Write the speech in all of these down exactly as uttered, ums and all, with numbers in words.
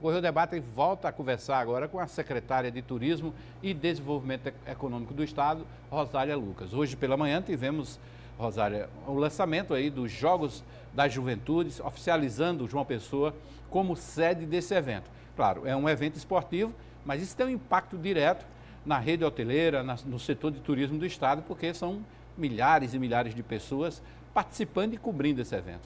O Correio Debate volta a conversar agora com a secretária de Turismo e Desenvolvimento Econômico do Estado, Rosália Lucas. Hoje pela manhã tivemos, Rosália, o lançamento aí dos Jogos das Juventudes, oficializando João Pessoa como sede desse evento. Claro, é um evento esportivo, mas isso tem um impacto direto na rede hoteleira, na, no setor de turismo do Estado, porque são milhares e milhares de pessoas participando e cobrindo esse evento.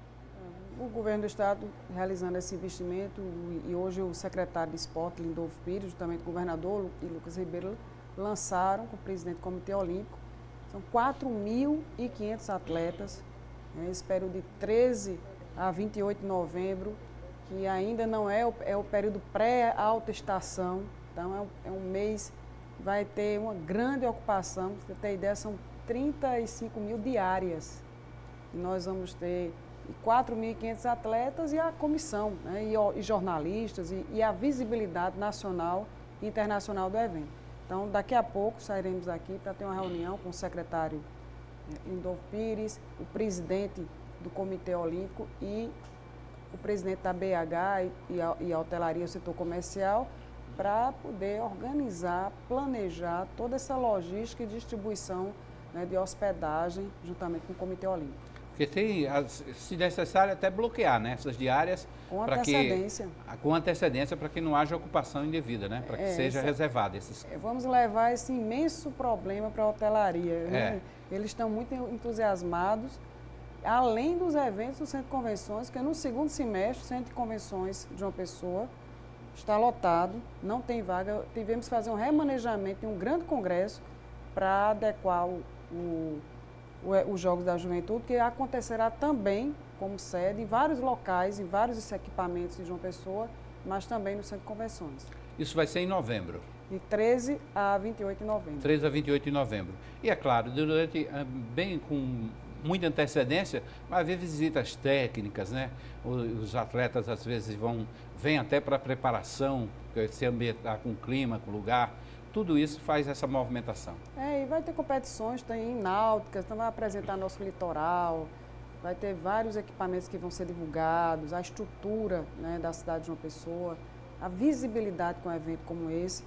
O governo do Estado realizando esse investimento e hoje o secretário de Esporte, Lindolfo Pires, juntamente com o governador e Lucas Ribeiro, lançaram com o presidente do Comitê Olímpico. São quatro mil e quinhentos atletas, né, esse período de treze a vinte e oito de novembro, que ainda não é o, é o período pré-alta estação, então é um, é um mês que vai ter uma grande ocupação, para você ter ideia, são trinta e cinco mil diárias. E nós vamos ter quatro mil e quinhentos atletas e a comissão, né, e, e jornalistas e, e a visibilidade nacional e internacional do evento. Então, daqui a pouco sairemos aqui para ter uma reunião com o secretário Lindolfo Pires, o presidente do Comitê Olímpico e o presidente da B H e, e, a, e a hotelaria, o setor comercial, para poder organizar, planejar toda essa logística e distribuição, né, de hospedagem juntamente com o Comitê Olímpico. Porque tem, se necessário, até bloquear, né, essas diárias. Com antecedência. Que, com antecedência para que não haja ocupação indevida, né? Para que é, seja essa, reservado esses... Vamos levar esse imenso problema para a hotelaria. É. Né? Eles estão muito entusiasmados, além dos eventos do Centro de Convenções, que no segundo semestre o Centro de Convenções de João Pessoa está lotado, não tem vaga. Tivemos que fazer um remanejamento em um grande congresso para adequar o, o os Jogos da Juventude, que acontecerá também como sede em vários locais, em vários equipamentos de João Pessoa, mas também no Centro de Convenções. Isso vai ser em novembro? De treze a vinte e oito de novembro. treze a vinte e oito de novembro. E é claro, durante, bem com muita antecedência, vai haver visitas técnicas, né? Os atletas às vezes vão, vêm até para preparação, se ambientar com o clima, com o lugar. Tudo isso faz essa movimentação. É, e vai ter competições, tem náuticas, então vai apresentar nosso litoral, vai ter vários equipamentos que vão ser divulgados, a estrutura, né, da cidade de João Pessoa, a visibilidade com um evento como esse,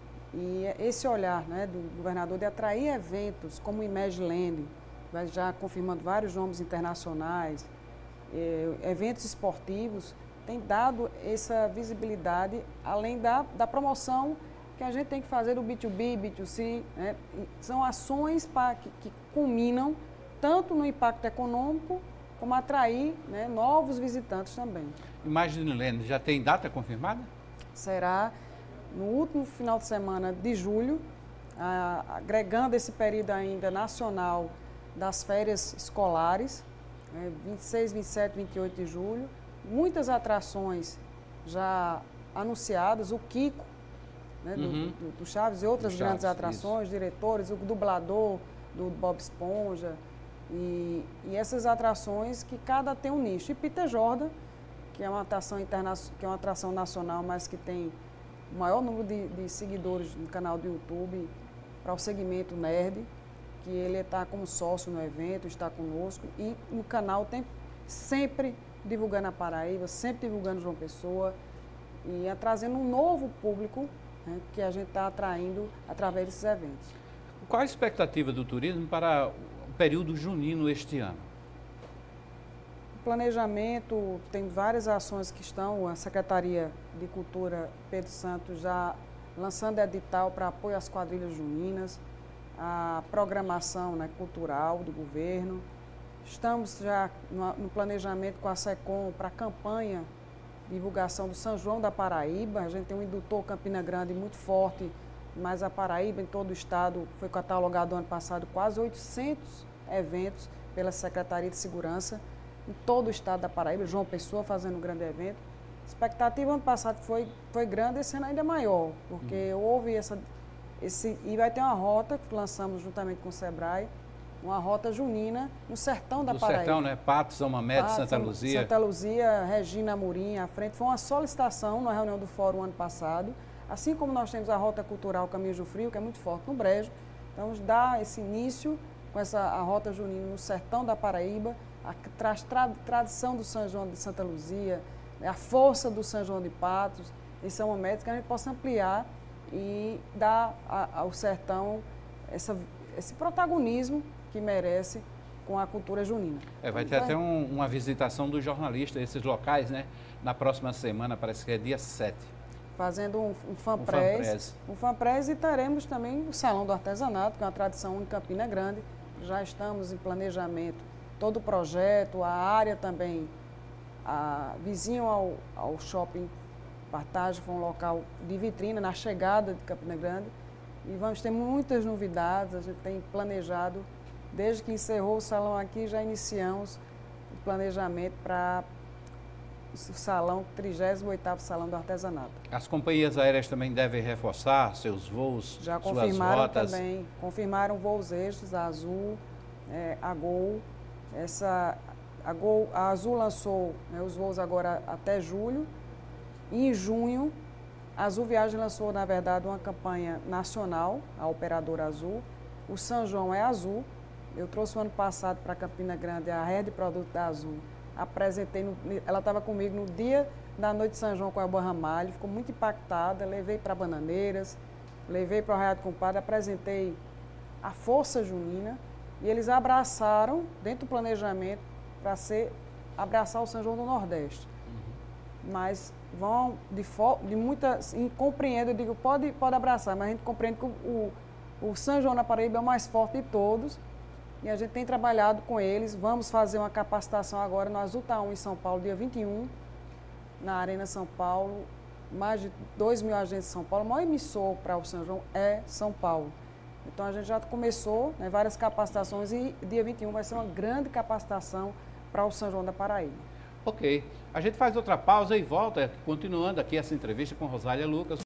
e esse olhar, né, do governador de atrair eventos como o Imagiland, vai já confirmando vários nomes internacionais, eh, eventos esportivos, tem dado essa visibilidade, além da, da promoção que a gente tem que fazer do B dois B, B dois C, né? São ações pra, que, que culminam tanto no impacto econômico, como atrair, né, novos visitantes também. Imagiland já tem data confirmada? Será no último final de semana de julho, a, agregando esse período ainda nacional das férias escolares, né, vinte e seis, vinte e sete, vinte e oito de julho. Muitas atrações já anunciadas, o Kiko, né, uhum. do, do, do Chaves e outras Chaves, grandes atrações, isso. Diretores, o dublador do Bob Esponja, e, e essas atrações que cada tem um nicho. E Peter Jordan, que é uma atração, interna que é uma atração nacional, mas que tem o maior número de, de seguidores no canal do YouTube para o segmento nerd, que ele está como sócio no evento, está conosco, e no canal tem sempre divulgando a Paraíba, sempre divulgando João Pessoa, e é trazendo um novo público, né, que a gente está atraindo através desses eventos. Qual a expectativa do turismo para o período junino este ano? O planejamento, tem várias ações que estão, a Secretaria de Cultura Pedro Santos já lançando edital para apoio às quadrilhas juninas, a programação, né, cultural do governo. Estamos já no, no planejamento com a SECOM para a campanha de divulgação do São João da Paraíba. A gente tem um indutor Campina Grande muito forte, mas a Paraíba, em todo o estado, foi catalogado ano passado quase oitocentos eventos pela Secretaria de Segurança, em todo o estado da Paraíba, João Pessoa fazendo um grande evento. A expectativa ano passado foi, foi grande, esse ano ainda é maior, porque hum. houve essa... Esse, e vai ter uma rota que lançamos juntamente com o Sebrae, uma rota junina no sertão da Do Paraíba. sertão, né? Patos, São Mamede, Patos, Santa Luzia. Santa Luzia, Regina Amorim, à frente. Foi uma solicitação na reunião do Fórum ano passado. Assim como nós temos a rota cultural Caminhos do Frio, que é muito forte no Brejo. Então, vamos dar esse início com essa, a rota junina no sertão da Paraíba, a tra tra tradição do São João de Santa Luzia, a força do São João de Patos em São Momento, que a gente possa ampliar e dar a, ao sertão essa, esse protagonismo que merece com a cultura junina. É, vai ter então, até um, uma visitação do jornalista a esses locais, né? Na próxima semana, parece que é dia sete. Fazendo um, um fanpress. Um fanpress e teremos também o Salão do Artesanato, que é uma tradição em Campina Grande. Já estamos em planejamento, todo o projeto, a área também, a, vizinho ao, ao shopping Partage, foi um local de vitrine na chegada de Campina Grande. E vamos ter muitas novidades, a gente tem planejado. Desde que encerrou o salão aqui, já iniciamos o planejamento para o salão, trigésimo oitavo Salão do Artesanato. As companhias aéreas também devem reforçar seus voos, já suas confirmaram rotas? Também, confirmaram voos extras, a Azul, é, a Gol. Essa, a, Gol a Azul lançou, né, os voos agora até julho. E em junho, a Azul Viagem lançou, na verdade, uma campanha nacional, a operadora Azul. O São João é Azul. Eu trouxe o ano passado para Campina Grande a rede de produto da Azul. Apresentei, no, ela estava comigo no dia da noite de São João com a Elba Ramalho, ficou muito impactada, levei para Bananeiras, levei para o Arraial do Compadre, apresentei a força junina e eles abraçaram, dentro do planejamento, para ser abraçar o São João do Nordeste. Uhum. Mas vão de, de muita... Compreendo, eu digo, pode, pode abraçar, mas a gente compreende que o, o São João na Paraíba é o mais forte de todos. E a gente tem trabalhado com eles. Vamos fazer uma capacitação agora no Azul Taon em São Paulo, dia vinte e um, na Arena São Paulo. Mais de dois mil agentes de São Paulo. O maior emissor para o São João é São Paulo. Então a gente já começou, né, várias capacitações e dia vinte e um vai ser uma grande capacitação para o São João da Paraíba. Ok. A gente faz outra pausa e volta, continuando aqui essa entrevista com Rosália Lucas.